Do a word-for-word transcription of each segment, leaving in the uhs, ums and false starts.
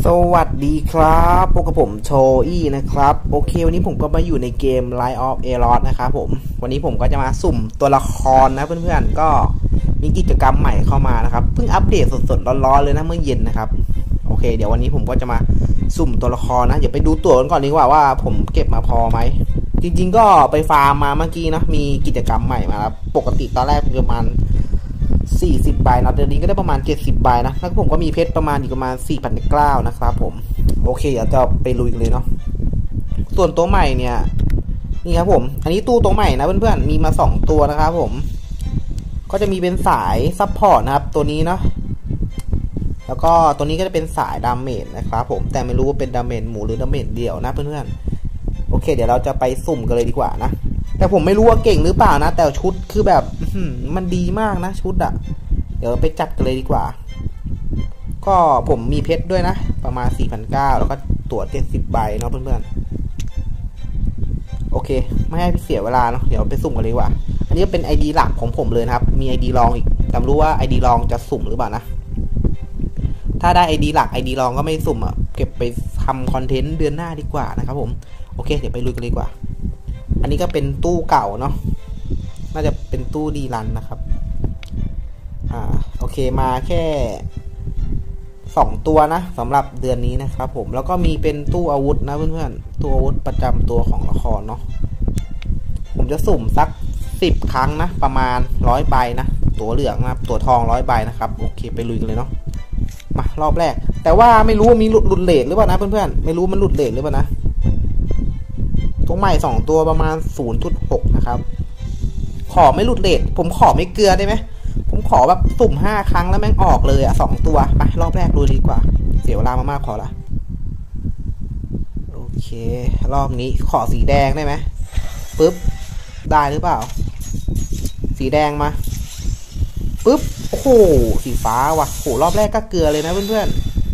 สวัสดีครับพบกับผมโชอี้นะครับโอเควันนี้ผมก็มาอยู่ในเกม Line of Aerox นะครับผมวันนี้ผมก็จะมาสุ่มตัวละครนะเพื่อนๆก็มีกิจกรรมใหม่เข้ามานะครับเพิ่งอัปเดตสดๆร้อนๆเลยนะเมื่อเย็นนะครับโอเคเดี๋ยววันนี้ผมก็จะมาสุ่มตัวละครนะเดี๋ยวไปดูตัวกันก่อนดีกว่าว่าผมเก็บมาพอไหมจริงๆก็ไปฟาร์มมาเมื่อกี้นะมีกิจกรรมใหม่มาครับปกติตอนแรกประมาณสี่สิบใบนะเดือนนี้ก็ได้ประมาณเจ็ดสิบใบนะแล้วผมก็มีเพชรประมาณอีกประมาณ สี่พันเก้าร้อย นะครับผมโอเคเดี๋ยวจะไปลุยกันเลยเนาะส่วนตัวใหม่เนี่ยนี่ครับผมอันนี้ตู้ตัวใหม่นะเพื่อนๆมีมาสองตัวนะครับผมก็จะมีเป็นสายซัพพอร์ตนะครับตัวนี้เนาะแล้วก็ตัวนี้ก็จะเป็นสายดาเมจนะครับผมแต่ไม่รู้ว่าเป็นดาเมจหมู่หรือดาเมจเดี่ยวนะเพื่อนๆโอเคเดี๋ยวเราจะไปสุ่มกันเลยดีกว่านะแต่ผมไม่รู้ว่าเก่งหรือเปล่านะแต่ชุดคือแบบมันดีมากนะชุดอะเดี๋ยวไปจัดกันเลยดีกว่าก็ผมมีเพชรด้วยนะประมาณ สี่พันเก้าร้อย แล้วก็ตั๋วเจ็ดสิบใบเนาะเพื่อนๆโอเคไม่ให้เสียเวลาเนาะเดี๋ยวไปสุ่มกันเลยดีกว่าอันนี้เป็น ไอ ดี หลักของผมเลยนะครับมี ไอ ดี รองอีกแต่ไม่รู้ว่า ไอ ดี รองจะสุ่มหรือเปล่านะถ้าได้ ไอ ดี หลัก ไอ ดี รองก็ไม่สุ่มอะเก็บไปทำคอนเทนต์เดือนหน้าดีกว่านะครับผมโอเคเดี๋ยวไปลุยกันเลยดีกว่าอันนี้ก็เป็นตู้เก่าเนาะน่าจะเป็นตู้ดีรันนะครับอ่าโอเคมาแค่สองตัวนะสำหรับเดือนนี้นะครับผมแล้วก็มีเป็นตู้อาวุธนะเพื่อนๆตู้อาวุธประจำตัวของละครเนาะผมจะสุ่มสักสิบครั้งนะประมาณร้อยใบนะตัวเหลืองนะตัวทองร้อยใบนะครับโอเคไปลุยกันเลยเนาะมารอบแรกแต่ว่าไม่รู้ว่ามีหลุดหลุดเลทหรือเปล่านะเพื่อนๆไม่รู้มันหลุดเลทหรือเปล่านะตัวใหม่สองตัวประมาณ ศูนย์จุดหก นะครับขอไม่หลุดเลทผมขอไม่เกลือได้ไหมผมขอแบบสุ่มห้าครั้งแล้วแม่งออกเลยอ่ะสองตัวไปรอบแรกดูดีกว่าเสียเวลามามากพอละโอเครอบนี้ขอสีแดงได้ไหมปึ๊บได้หรือเปล่าสีแดงมาปึ๊บโอ้โหสีฟ้าว่ะโหรอบแรกก็เกลือเลยนะเพื่อน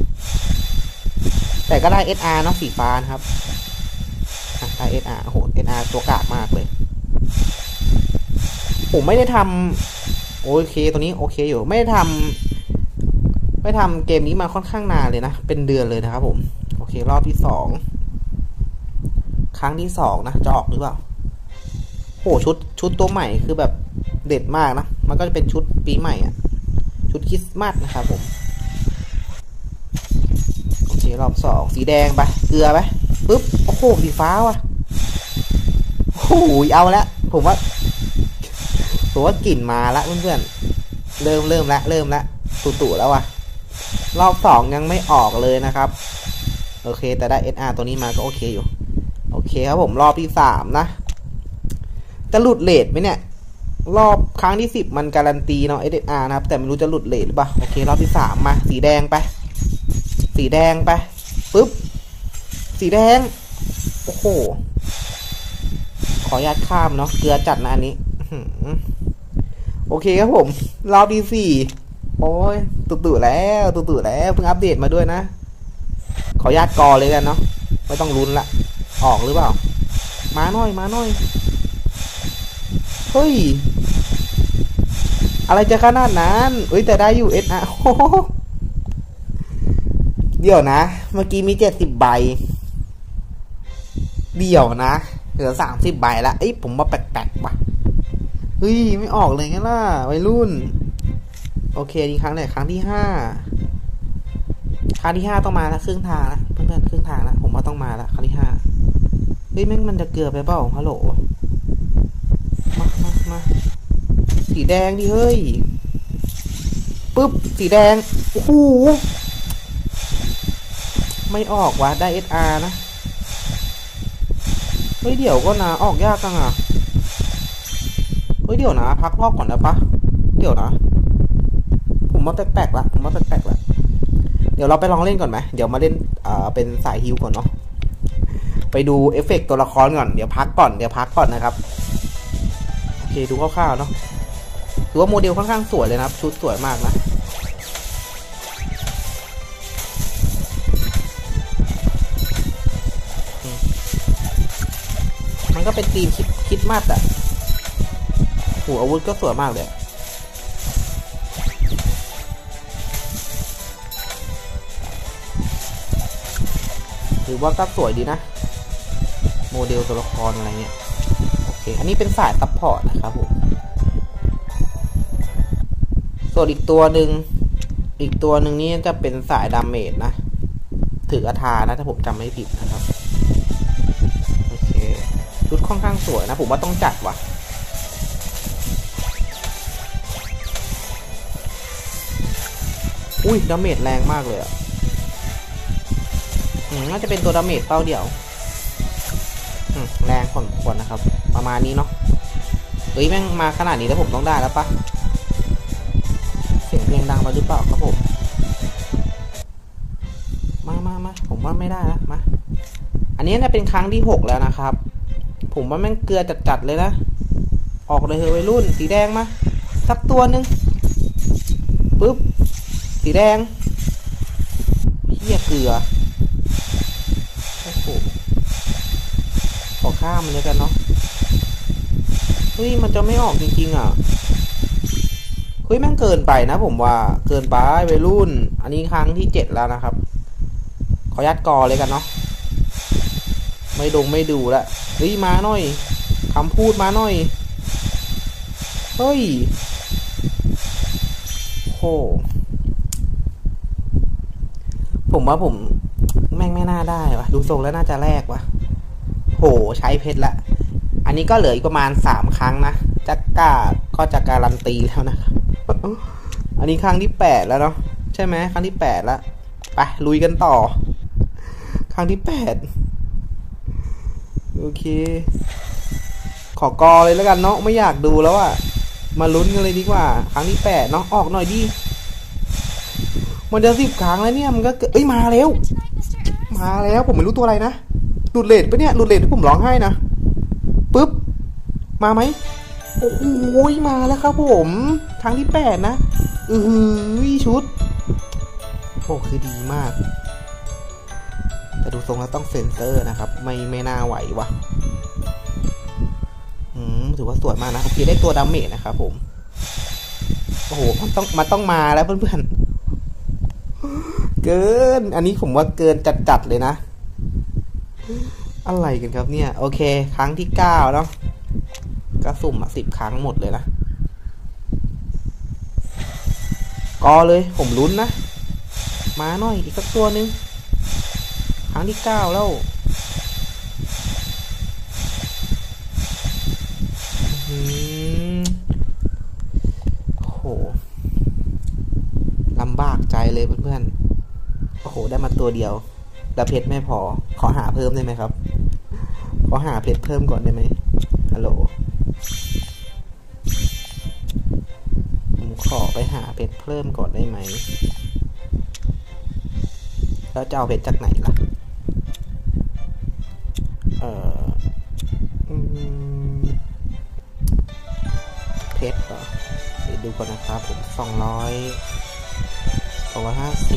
ๆแต่ก็ได้ เอส อาร์ เนาะสีฟ้านะครับได้ เอส อาร์ โห เอส อาร์ ตัวกากมากเลยผมไม่ได้ทำโอเคตัวนี้โอเคอยู่ไม่ได้ทำไม่ทำเกมนี้มาค่อนข้างนานเลยนะเป็นเดือนเลยนะครับผมโอเครอบที่สองครั้งที่สองนะจะออกหรือเปล่าโหชุดชุดตัวใหม่คือแบบเด็ดมากนะมันก็จะเป็นชุดปีใหม่อ่ะชุดคริสต์มาสนะครับผมโอเครอบสองสีแดงไปเกลือไปปึ๊บโอ้โหสีฟ้าว่ะโอ้โหเอาละผมว่าผมว่ากลิ่นมาละเพื่อนๆเริ่มเริ่มละเริ่มละตุ่ๆแล้วว่ะรอบสองยังไม่ออกเลยนะครับโอเคแต่ได้ เอส อาร์ ตัวนี้มาก็โอเคอยู่โอเคครับผมรอบที่สามนะจะหลุดเลทไหมเนี่ยรอบครั้งที่สิบมันการันตีเนาะ เอส อาร์ นะครับแต่ไม่รู้จะหลุดเลทหรือเปล่าโอเครอบที่สามมาสีแดงไปสีแดงไปปึ๊บสีแดงโอ้โหขออนุญาตข้ามเนาะเกลือจัดนะอันนี้โอเคครับผมรอบที่สี่โอ้ยตุ่ๆแล้วตุ่ๆแล้วเพิ่งอัปเดตมาด้วยนะขออนุญาตกอเลยกันเนาะไม่ต้องลุ้นละออกหรือเปล่ามาหน่อยมาหน่อยเฮ้ยอะไรจะขนาดนั้นเอ้ยแต่ได้อยู่ เอส อาร์ เดี๋ยวนะเมื่อกี้มีเจ็ดสิบใบเดี๋ยวนะเหลือสามสิบใบละเอ้ยผมมาแปลกๆว่ะเฮ้ยไม่ออกเลยงั้นล่ะวัยรุ่นโอเคนี่ครั้งไหนครั้งที่ห้าครั้งที่ห้าต้องมาแล้วครึ่งทางแล้วเพื่อนๆครึ่งทางแล้วผมว่าต้องมาแล้วครั้งที่ห้าเฮ้ยแม่งมันจะเกลือไปเปล่าฮัลโหลมามามาสีแดงดิเฮ้ยปึ๊บสีแดงโอ้โหไม่ออกว่ะได้ เอส อาร์ นะเฮ้ยเดี๋ยวก็นะออกยากจังอ่ะเฮ้ยเดี๋ยวนะพักรอบก่อนได้ปะเดี๋ยวนะผมว่าแปลกๆละผมว่าแปลกๆละเดี๋ยวเราไปลองเล่นก่อนไหมเดี๋ยวมาเล่นเอ่อเป็นสายฮิวก่อนเนาะไปดูเอฟเฟกต์ตัวละครก่อนเดี๋ยวพักก่อนเดี๋ยวพักก่อนนะครับโอเคดูคร่าวๆเนาะถือว่าโมเดลค่อนข้างสวยเลยนะครับชุดสวยมากนะมันก็เป็นธีมคิดคิดมากอะโหอาวุธก็สวยมากเลย โถือว่าก็สวยดีนะโมเดลตัวละครอะไรเงี้ยโอเคอันนี้เป็นสายซัพพอร์ตนะครับผมส่วนอีกตัวหนึ่งอีกตัวหนึ่งนี่จะเป็นสายดาเมจนะถืออาธานะถ้าผมจำไม่ผิดนะครับโอเคชุดค่อนข้างสวยนะผมว่าต้องจัดว่ะอุ้ยดาเมจแรงมากเลยอ่ะน่าจะเป็นตัวดาเมจเป้าเดี่ยวแรงพอสมควรนะครับประมาณนี้เนาะเฮ้ยแม่งมาขนาดนี้แล้วผมต้องได้แล้วปะเสียงเพลงดังไปหรือเปล่าครับผมมามามาผมว่าไม่ได้แล้วมาอันนี้เนี่ยเป็นครั้งที่หกแล้วนะครับผมว่าแม่งเกลือจัดๆเลยนะออกเลยเฮ้ยวัยรุ่นสีแดงมาสักตัวหนึ่งปึ๊บสีแดงเหี้ยเกลือโอ้โหขอข้ามมันเลยกันเนาะเฮ้ยมันจะไม่ออกจริงๆอ่ะเฮ้ยแม่งเกินไปนะผมว่าเกินไปวัยรุ่นอันนี้ครั้งที่เจ็ดแล้วนะครับขอยัดกอเลยกันเนาะไม่ดงไม่ดูละเฮ้ยมาหน่อยคำพูดมาหน่อยเฮ้ยโหผมว่าผมแม่งไม่น่าได้วะดูทรงแล้วน่าจะแลกวะโหใช้เพชรละอันนี้ก็เหลืออีกประมาณสามครั้งนะจักก้าก็จะการันตีแล้วนะครับ อันนี้ครั้งที่แปดแล้วเนาะใช่ไหมครั้งที่แปดแล้วไปลุยกันต่อครั้งที่แปดโอเคขอกอเลยแล้วกันเนาะไม่อยากดูแล้วอะมาลุ้นกันเลยดีกว่าครั้งที่แปดเนาะออกหน่อยดิมันจะสิบครั้งแล้วเนี่ยมันก็เอ้ยมาแล้วมาแล้วผมไม่รู้ตัวอะไรนะหลุดเลทปะเนี่ยหลุดเลทที่ผมร้องไห้นะปึ๊บมาไหมโอ้โหมาแล้วครับผมครั้งที่แปดนะอือหือชุดโอ้คือดีมากแต่ดูทรงแล้วต้องเซ็นเซอร์นะครับไม่ไม่น่าไหววะอืมถือว่าสวยมากนะโอเคได้ตัวดาเมจนะครับผมโอ้โหมันต้องมันต้องมาแล้วเพื่อนๆเกินอันนี้ผมว่าเกินจัดๆเลยนะอะไรกันครับเนี่ยโอเคครั้งที่เก้าเนาะก็สุ่มมาสิบครั้งหมดเลยนะกอเลยผมลุ้นนะมาหน่อยอีกสักตัวนึงครั้งที่เก้าแล้วโอ้โหลำบากใจเลยเพื่อนๆโอ้โหได้มาตัวเดียวแล้วเพชรไม่พอขอหาเพิ่มได้ไหมครับขอหาเพชรเพิ่มก่อนได้ไหมฮัลโหลผมขอไปหาเพชรเพิ่มก่อนได้ไหมแล้วจะเอาเพชรจากไหนล่ะเออเพชรเหรอเดี๋ยวดูก่อนนะครับผมสองร้อยสองร้อยห้าสิบ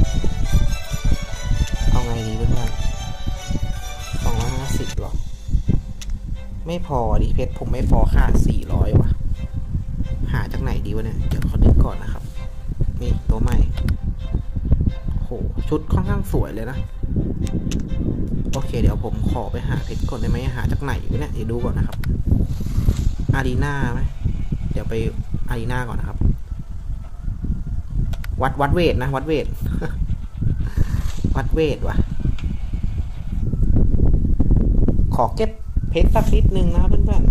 เอาไงดีเพื่อนๆสองร้อยห้าสิบหรอไม่พอดิเพชรผมไม่พอค่าสี่ร้อยว่ะหาจากไหนดีวะเนี่ยเดี๋ยวขอนึกก่อนนะครับนี่ตัวใหม่โหชุดค่อนข้างสวยเลยนะโอเคเดี๋ยวผมขอไปหาเพชรก่อนได้ไหมหาจากไหนวะเนี่ยเดี๋ยวดูก่อนนะครับอารีนาไหมเดี๋ยวไปอารีนาก่อนนะครับวัดวัดเวทนะวัดเวท วัดเวทว่ะขอเก็บเพชรสักนิดนึงนะเพื่อน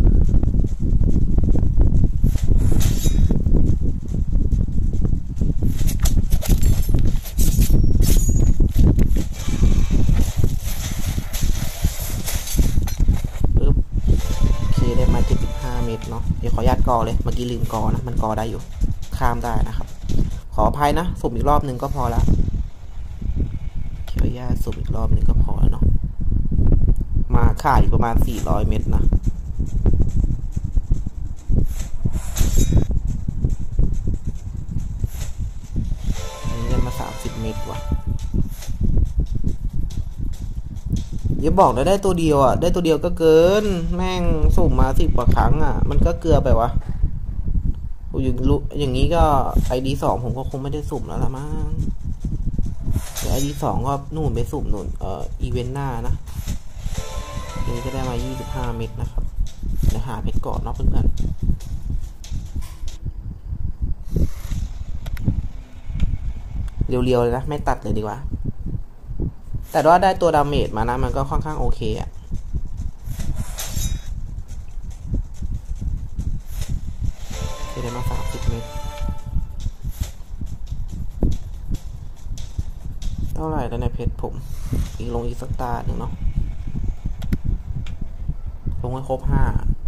ๆปึ๊บโอเคได้มาเจ็ดสิบห้าเมตรเนาะเดี๋ยวขออนุญาตกอเลยเมื่อกี้ลืมกอนะมันกอได้อยู่ข้ามได้นะครับขออภัยนะสุ่มอีกรอบหนึ่งก็พอละขออนุญาตสุ่มอีกรอบหนึ่งก็พอแล้วเนาะมาค่าอยู่ประมาณสี่ร้อยเมตรนะอันนี้ได้มาสามสิบเมตรว่ะอย่าบอกนะได้ตัวเดียวอ่ะได้ตัวเดียวก็เกินแม่งสุ่มมาสิบกว่าครั้งอ่ะมันก็เกลือไปวะอย่างรู้อย่างนี้ก็ไอดีสองผมก็คงไม่ได้สุ่มแล้วละมั้งไอไอดีสองก็นู่นไปสุ่มนู่นเอ่ออีเวนต์หน้านะนี่จะได้มายี่สิบห้าเม็ดนะครับเดี๋ยวหาเพชรก่อนเนาะเพื่อนๆเรียวๆเลยนะไม่ตัดเลยดีกว่าแต่ว่าได้ตัวดาเมจมานะมันก็ค่อนข้างโอเคอะได้มาสามสิบเม็ดเท่าไหร่แล้วในเพชรผมอีกลงอีกสักตาหนึ่งเนาะลงให้ครบห้า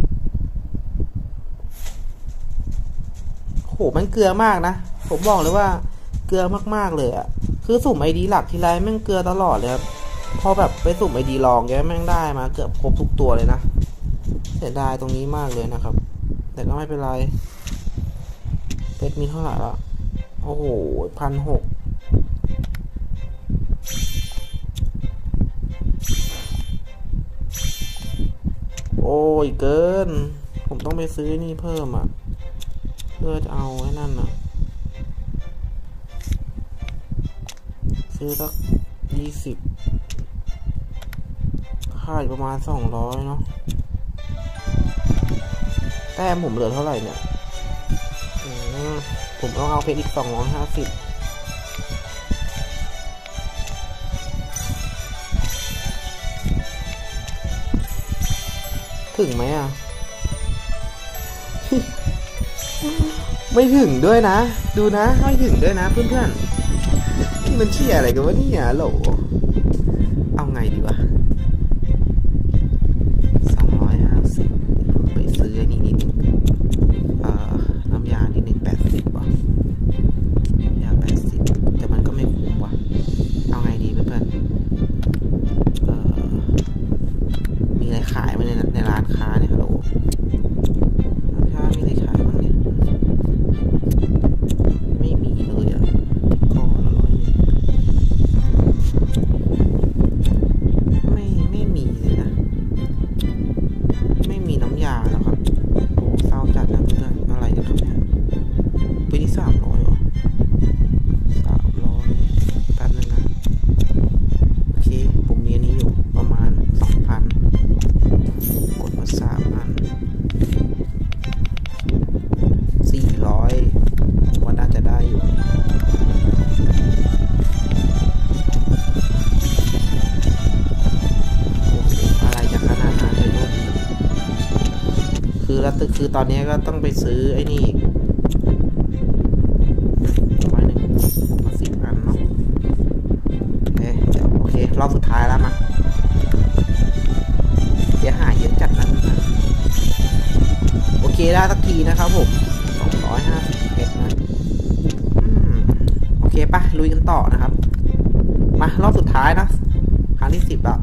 โหมันเกลือมากนะผมบอกเลยว่าเกลือมากๆเลยอะคือสุ่มไอดีหลักทีไรแม่งเกลือตลอดเลยครับพอแบบไปสุ่มไอดีลองแกแม่งได้มาเกือบครบทุกตัวเลยนะเสียดายตรงนี้มากเลยนะครับแต่ก็ไม่เป็นไรเพชรมีเท่าไหร่ละโอ้โหพันหกโอ้ยเกินผมต้องไปซื้อนี่เพิ่มอ่ะเพื่อจะเอาไว้นั่นอ่ะซื้อสักยี่สิบค่าอยู่ประมาณสองร้อยเนาะแต้มผมเหลือเท่าไหร่เนี่ยผมต้องเอาเพชรอีกสองร้อยห้าสิบถึงไหมอ่ะ ไม่ถึงด้วยนะดูนะไม่ถึงด้วยนะเพื่อนๆนี่มันเชี่ยอะไรกันวะเนี่ยโหลเอาไงดีวะสองร้อยห้าสิบไปซื้อไอ้นี่นิดนึงเอ่อน้ำยานิดนึงแปดสิบว่ะยาแปดสิบแต่มันก็ไม่คุ้มว่ะเอาไงดีเพื่อนๆเอ่อมีอะไรขายไหมในในร้านค้าเนี่ยฮัลโหลร้านค้ามีอะไรขายบ้างเนี่ยไม่มีเลยอ่ะก็ละร้อยไม่ไม่มีเลยนะไม่มีน้ำยาแล้วครับโอ้เศร้าจัดนะเพื่อนอะไรกันครับเนี่ยปีนี้สามร้อยเหรอสามร้อยแป๊บนึงนะโอเคผมมีอันนี้อยู่ประมาณสองพันกดมาสามพันสี่ร้อยผมว่าน่าจะได้อยู่อะไรจะขนาดนั้นเลยลูกคือแล้วคือตอนนี้ก็ต้องไปซื้อไอ้นี่ร้อยหนึ่งมาสิบอันเนาะเอ๊ะเดี๋ยวโอเครอบสุดท้ายแล้วมาเสียหายเยอะจัดนั้นโอเคได้สักทีนะครับผมสองร้อยห้าสิบเอ็ดนะอืมโอเคปะลุยกันต่อนะครับมารอบสุดท้ายนะครั้งที่สิบละ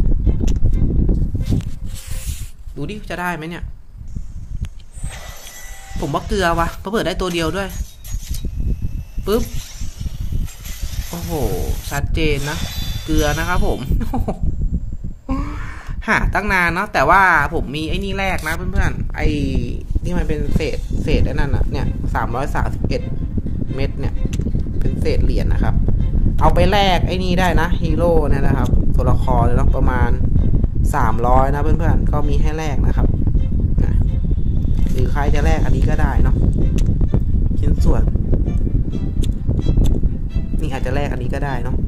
ดูดิจะได้ไหมเนี่ยผมว่าเกลือวะเพราะเปิดได้ตัวเดียวด้วยปึ๊บโอ้โหชัดเจนนะเกลือนะครับผมหาตั้งนานเนาะแต่ว่าผมมีไอ้นี่แรกนะเพื่อนๆไอ้นี่มันเป็นเศษเศษไอ้นั่นนะเนี่ยสามร้อยสามสิบเอ็ดเม็ดเนี่ยเป็นเศษเหรียญนะครับเอาไปแลกไอ้นี่ได้นะฮีโร่เนี่ยนะครับตัวละครเลยเนาะประมาณสามร้อยนะเพื่อนๆก็มีให้แลกนะครับหรือใครจะแลกอันนี้ก็ได้เนาะชิ้นส่วนนี่อาจจะแลกอันนี้ก็ได้เนาะ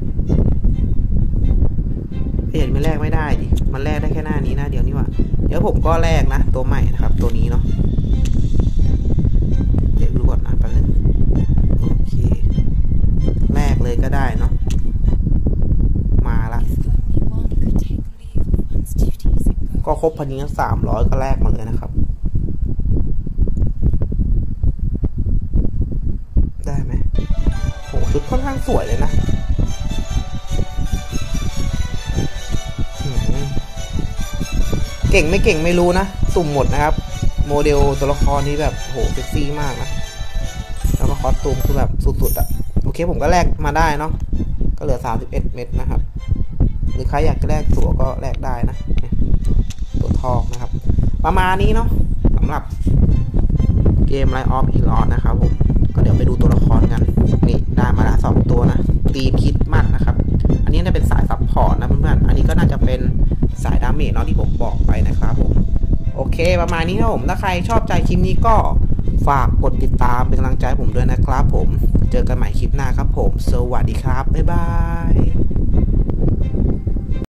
เห็นไม่แลกไม่ได้ดิมันแลกได้แค่หน้านี้หน้าเดียวนี่หว่าเดี๋ยวผมก็แลกนะตัวใหม่นะครับตัวนี้เนาะเดี๋ยวดูก่อนนะแป๊บนึงโอเคแลกเลยก็ได้เนาะมาละก็ครบพันนี้สามร้อยก็แลกมาเลยนะครับได้ไหมโหชุดค่อนข้างสวยเลยนะเก่งไม่เก่งไม่รู้นะสุ่มหมดนะครับโมเดลตัวละครนี้แบบโหเซ็กซี่มากนะแล้วก็คอสตูมคือแบบสุดๆอ่ะโอเคผมก็แลกมาได้เนาะก็เหลือสามสิบเอ็ดเม็ดนะครับหรือใครอยากจะแลกตัวก็แลกได้นะตัวทองนะครับประมาณนี้เนาะสำหรับเกม Rise of Iron นะครับผมก็เดี๋ยวไปดูตัวละครกันนี่ได้มาละสองตัวนะตีมคิดมัดนะครับอันนี้ายดาเมจเนาะที่ผมบอกไปนะครับผมโอเคประมาณนี้นะผมถ้าใครชอบใจคลิปนี้ก็ฝากกดติดตามเป็นกำลังใจผมด้วยนะครับผมเจอกันใหม่คลิปหน้าครับผมสวัสดีครับบ๊ายบาย